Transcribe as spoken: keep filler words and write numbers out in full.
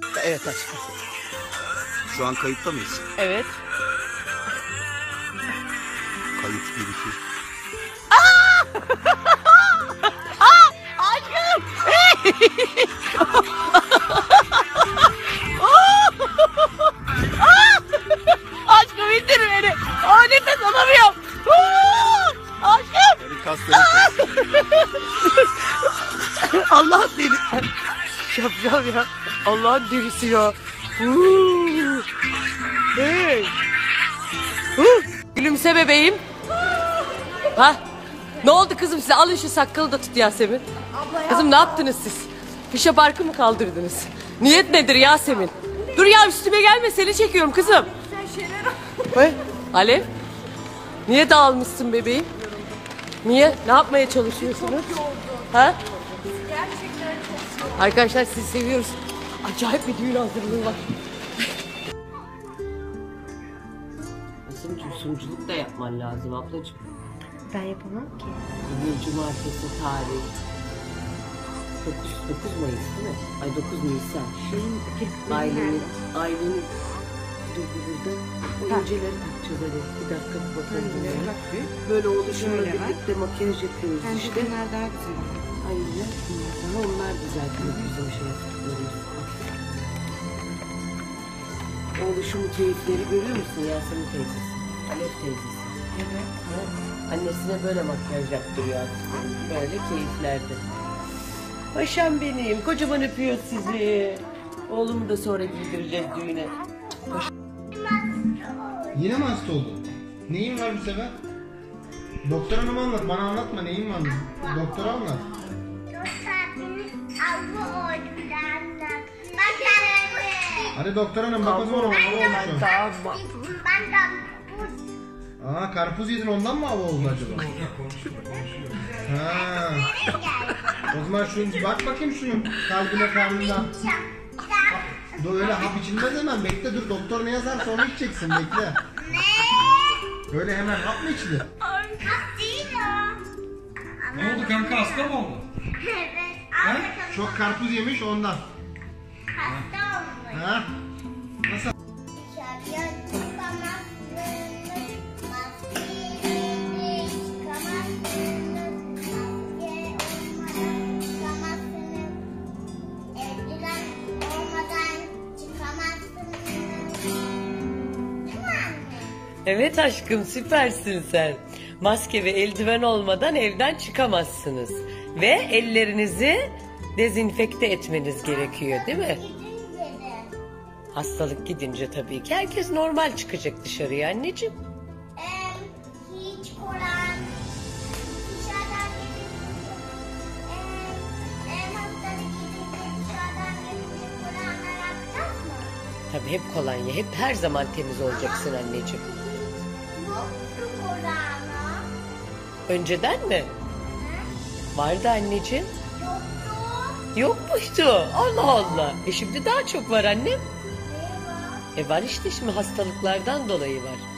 Evet aşkım. Şu an kayıtta mıyız? Evet. Kayıt bir iki. Aşkım! Aşkım indir beni. Aa, nefes alamıyorum. Aşkım! Senin kasların Allah deli. Yapacağım ya. Allah'ın delisi ya. Huu. Hey. Huu. Gülümse bebeğim. Ha? Ne oldu kızım size? Alın şu sakalı da tut Yasemin. Kızım ne yaptınız siz? Fişe barkı mı kaldırdınız? Niyet nedir Yasemin? Dur ya üstüme gelme, seni çekiyorum kızım. Sen şeyler Hey, Alev. Niye dağılmışsın bebeğim? Niye? Ne yapmaya çalışıyorsunuz? Ha? gerçekten çok Arkadaşlar sizi seviyoruz. Acayip bir düğün hazırlığı var. Bizim sunuculuk da yapman lazım ablacığım. Ben yapamam ki. Bugün cumartesi tarih. dokuz Mayıs değil mi? Ay dokuz Nisan. Şeyin Ailenin, ailenin dur dur burada. Oyuncuları takacağız hadi. Bir dakika bir bakalım. bak bir. Böyle oluşumla Böyle var. birlikte makyaj yapıyoruz Bence işte. bunlar daha güzel. Aynen. Daha onlar da zaten bizim şey yaptıklarımız. Oluşumu keyifleri görüyor musun Yasemin teyzesi? Alev teyzesi. Evet. Ha? Annesine böyle makyaj yaptırıyor artık. Böyle keyiflerde. Paşam benim. Kocaman öpüyor sizi. Oğlumu da sonra giydireceğiz düğüne. Yine mi hasta oldun? Neyin var bu sefer? Doktor hanım anlat, bana anlatma neyin var? Doktor anlat. Hadi doktor hanım bak o zaman hava olmuş. Tamam. Aa karpuz yedin ondan mı hava oldu acaba? Ha. O zaman şu bak bakayım şunun kalbine karnına. Dur öyle hap içilmez hemen, bekle dur doktor ne yazarsa onu içeceksin, bekle. Öyle hemen hap mı içilir? Ne oldu kanka, hasta mı oldu? Ha? Çok karpuz yemiş ondan. Ha? Nasıl? Evet aşkım süpersin sen. Maske ve eldiven olmadan evden çıkamazsınız. Ve ellerinizi dezenfekte etmeniz gerekiyor değil mi? Hastalık gidince tabii ki herkes normal çıkacak dışarıya anneciğim. Hiç Kur'an dışarıdan getirip hastalık gidince dışarıdan getirip Kur'an'la yapacağız mı? Tabii hep kolonya, hep her zaman temiz olacaksın anneciğim. Yoktu Kur'an'a. Önceden mi? Vardı anneciğim. Yoktu. Yok muydu? Allah Allah. E şimdi daha çok var annem. Ne var? E var işte şimdi hastalıklardan dolayı var.